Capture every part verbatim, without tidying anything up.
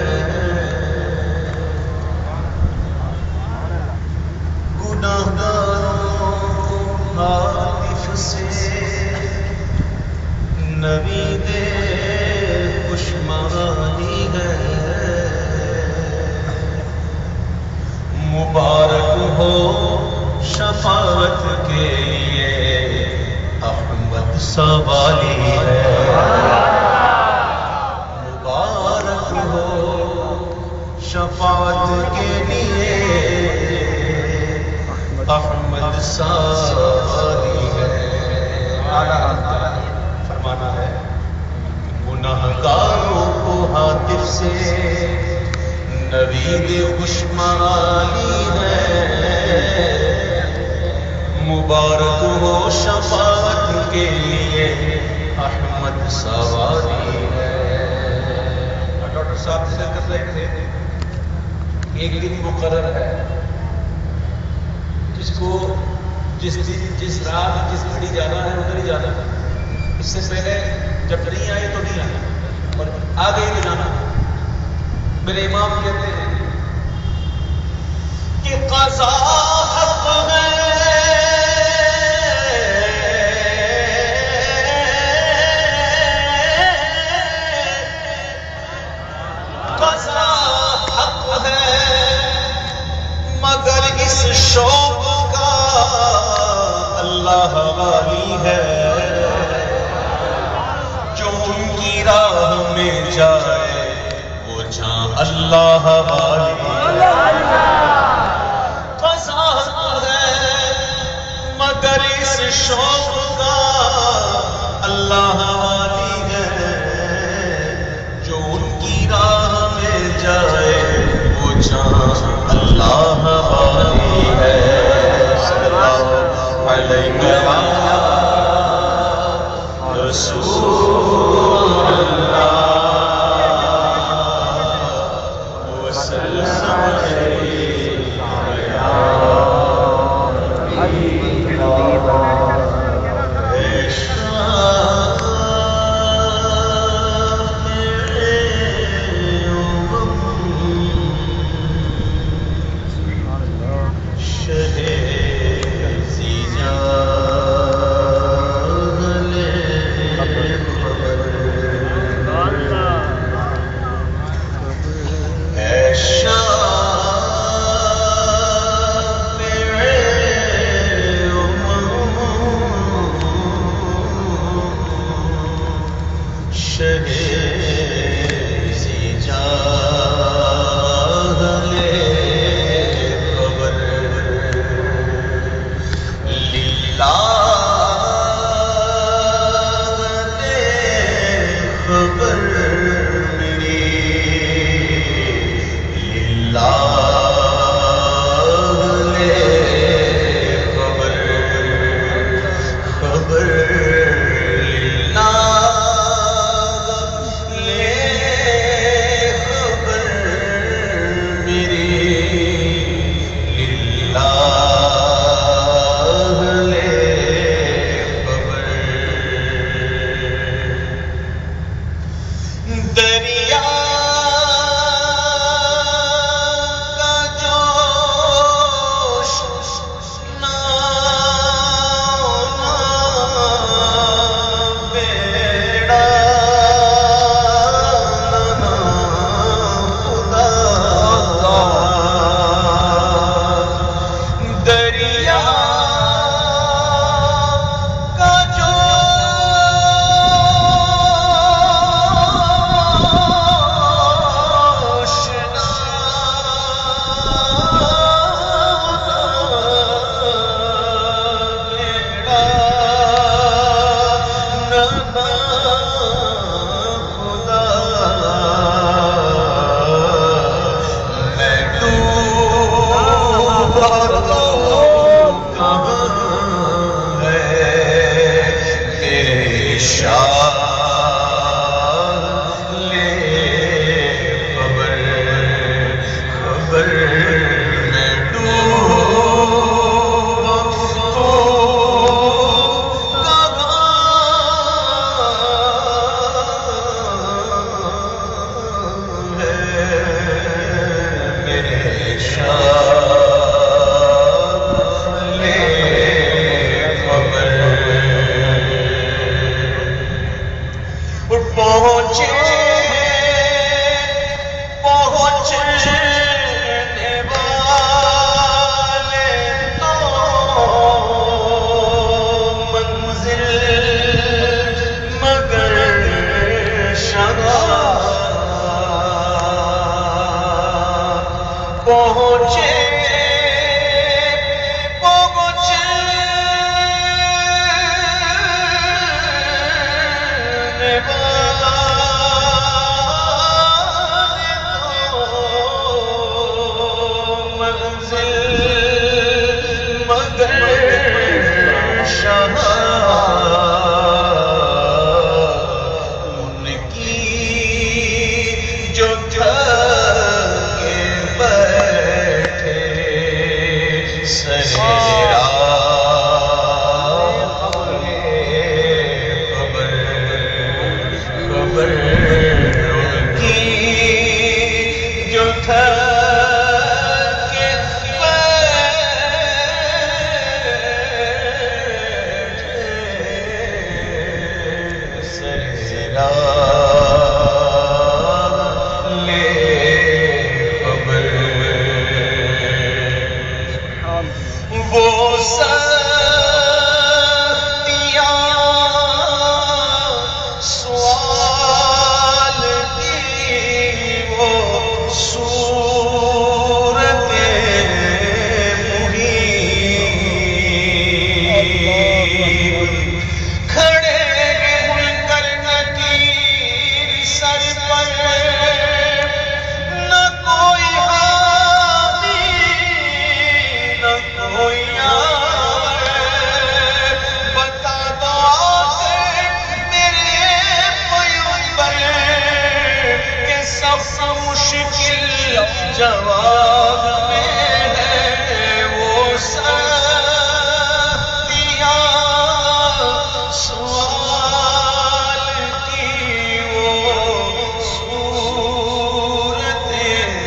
نوید خوشمانی ہے، مبارک ہو شفاعت کے لیے احمد سوالی ہے، مبارک ہو شفاعت کے لیے احمد سوالی ہے۔ فرمانا ہے گناہگاروں کو ہاتف سے نوید خوشمالی ہے، مبارک ہو شفاعت کے لیے احمد سوالی ہے۔ ڈاکٹر صاحب سے کر رہے تھے ایک دن مقرر ہے جس کو جس دن جس رات جس گھڑی جانا ہے ادھر ہی جانا ہے، اس سے پہلے جب نہیں آئے تو نہیں آنا اور آ گئی تو جانا۔ میرے امام کہتے ہیں کہ قضا حق ہے، قضا حق ہے، مگر اس شوق کا اللہ والی ہے، جو ان کی راہ میں جائے وہ جہاں اللہ والی ہے۔ قضا ہے مگر اس شوق کا اللہ والی ہے، جو ان کی راہ میں جائے وہ جہاں اللہ والی ہے۔ صلی اللہ علیہ رسول اللہ وسلم علیہ پہنچے جواب میں ہے وہ ساتیاں سوال کی وہ صورت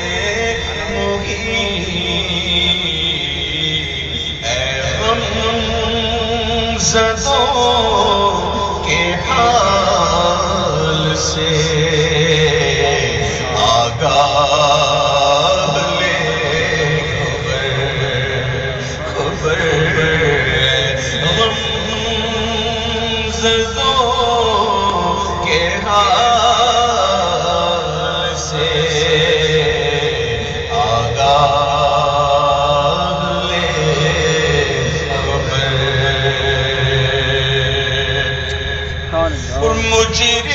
مہی اے غم زدوں کے حال سے آگاہ کے حال سے آگاہ لے اور مجرم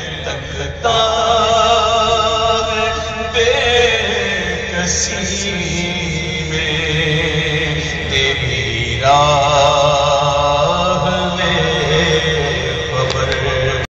سی